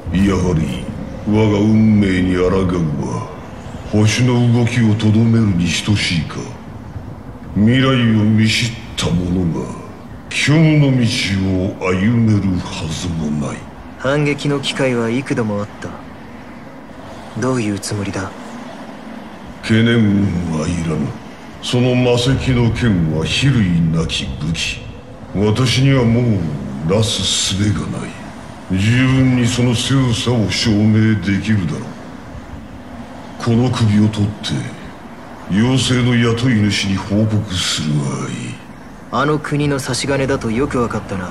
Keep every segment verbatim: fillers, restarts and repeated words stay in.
やはり我が運命に抗うは星の動きをとどめるに等しいか。未来を見知った者が虚無の道を歩めるはずもない。 反撃の機会は幾度もあった。どういうつもりだ？ 懸念はいらぬ。その魔石の剣は比類なき武器。私にはもうなす術がない。十分にその強さを証明できるだろう。この首を取って妖精の雇い主に報告するがいい。 あの国の差し金だとよく分かったな。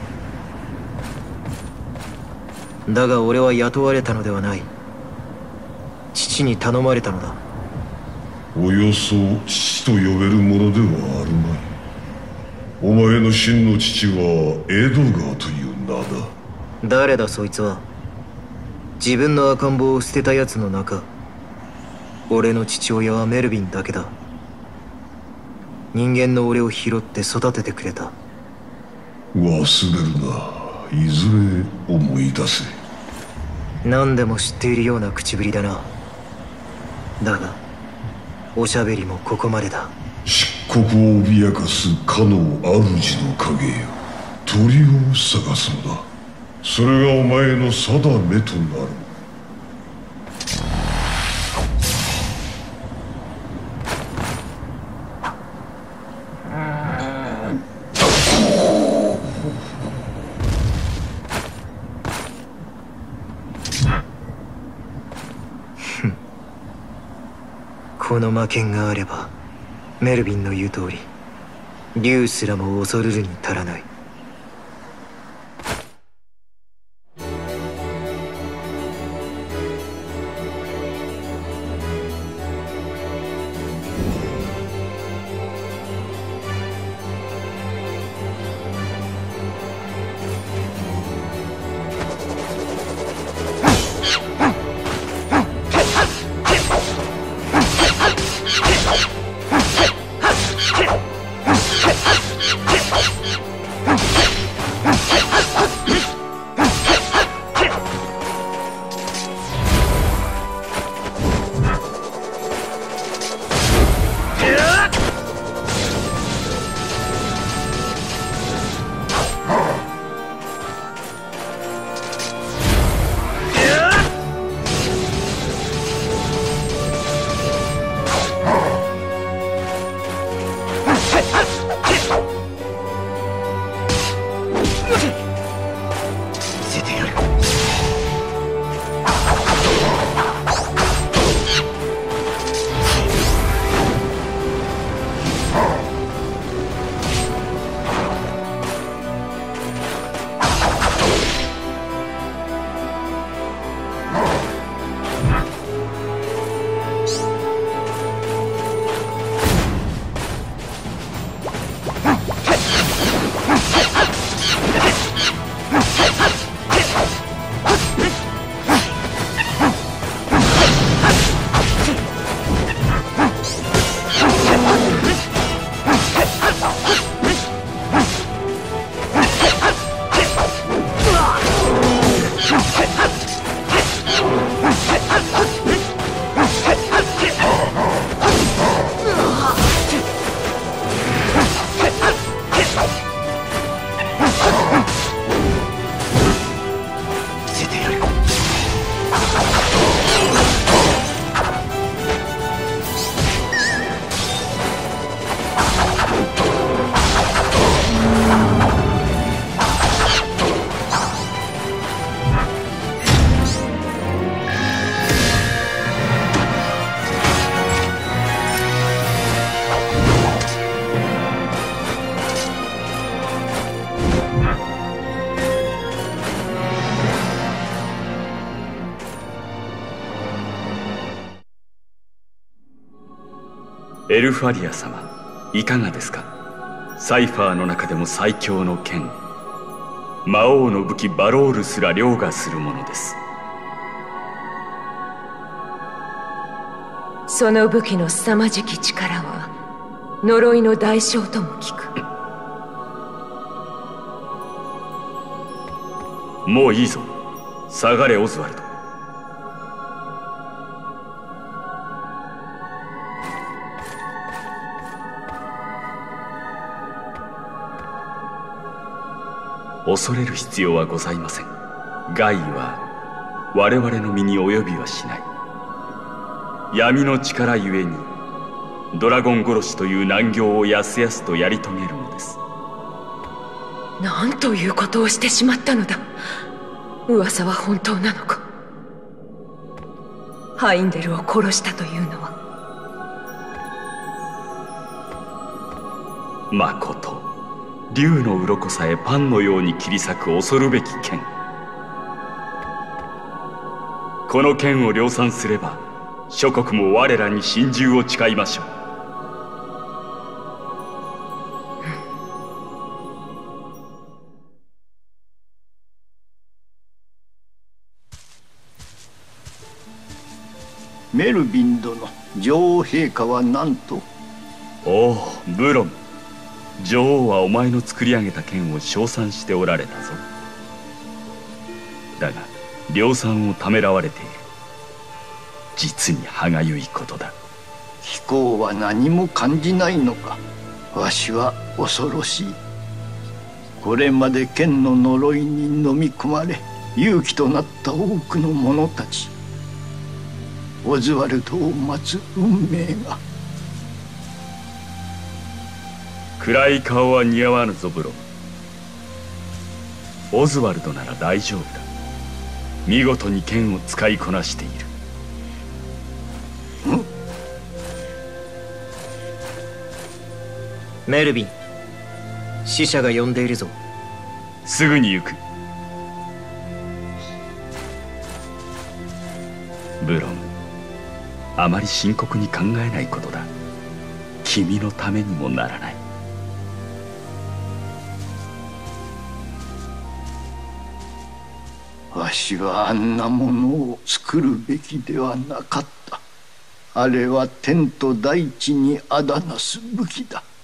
だが俺は雇われたのではない。父に頼まれたのだ。 およそ父と呼べるものではあるまい。お前の真の父はエドガーという名だ。 誰だそいつは。自分の赤ん坊を捨てた奴の中。俺の父親はメルヴィンだけだ。人間の俺を拾って育ててくれた。 忘れるな。いずれ思い出せ。 何でも知っているような口ぶりだな。だがおしゃべりもここまでだ。 漆黒を脅かすかの主の影よ。鳥を探すのだ。それがお前の定めとなる。 この魔剣があればメルヴィンの言う通り竜すらも恐るるに足らない。 エルファリア様、いかがですか。サイファーの中でも最強の剣、魔王の武器バロールすら凌駕するものです。 その武器の凄まじき力は呪いの代償とも聞く。 もういいぞ。 下がれオズワルド。恐れる必要はございません。害は我々の身に及びはしない。闇の力ゆえにドラゴン殺しという難行をやすやすとやり遂げるのです。 何ということをしてしまったのだ。噂は本当なのか。ハインデルを殺したというのは。 まこと、竜の鱗さえパンのように切り裂く恐るべき剣。この剣を量産すれば諸国も我らに心中を誓いましょう。 メルビン殿、女王陛下は何と？ おお、ブロム。女王はお前の作り上げた剣を称賛しておられたぞ。だが量産をためらわれている。実に歯がゆいことだ。 貴公は何も感じないのか。わしは恐ろしい。これまで剣の呪いに飲み込まれ勇気となった多くの者たち。オズワルドを待つ運命が。 暗い顔は似合わぬぞブロム。オズワルドなら大丈夫だ。見事に剣を使いこなしている。 メルビン、使者が呼んでいるぞ。 すぐに行く。ブロム、あまり深刻に考えないことだ。君のためにもならない。 わしはあんなものを作るべきではなかった。あれは天と大地にあだなす武器だ。